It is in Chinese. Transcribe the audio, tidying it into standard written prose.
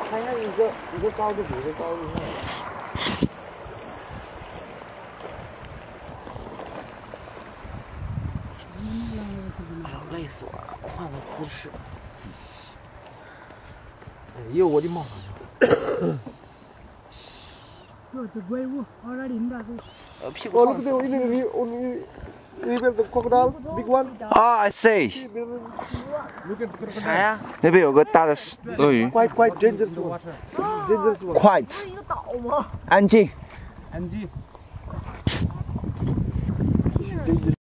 看看一个高的比一个高的慢。哎呦，累死我了！换个姿势。哎呦，我的妈呀 ！Look, the gray wolf already in that. 屁股。Oh, look at the only the crocodile, big one. Ah, I see. 啥呀？ 那边有个大的鳄鱼。 Quite dangerous one. Dangerous one. Quiet. 不是一个岛吗？ 安静。 安静。